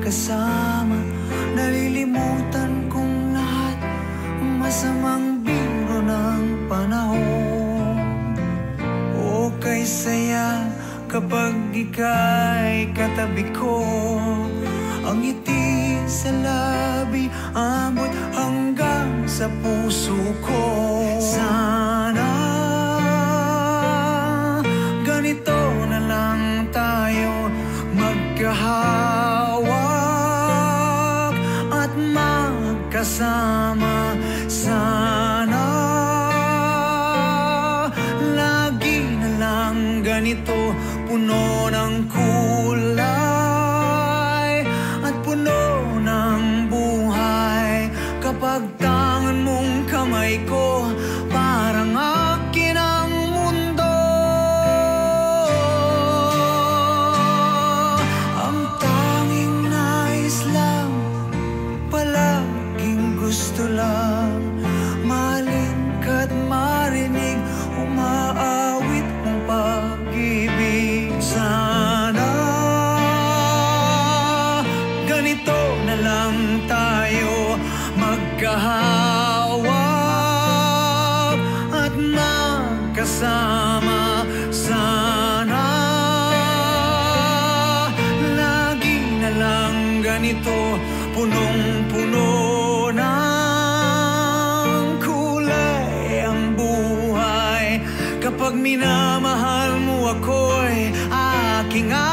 magkasama. Nalilimutan kong lahat, masamang biro ng panahon. O kay saya kapag ika'y katabi ko. Ang ngiti sa labi, abot hanggang sa puso ko. Sana ganito na lang tayo, magkahawak at magkasama. Sana lagi na lang ganito, puno ng kulay at puno ng buhay. Kapag tangan mong kamay ko, parang akin ang mundo. Ang tanging nais lang, palaging gusto lang, mahalin ka't marinig, umaawit ng pag-ibig. Sana ganito na lang tayo, magkahawak at magkasama. Sana lagi na lang ganito, punong-puno ng kulay ang buhay. Kapag minamahal mo ako'y aking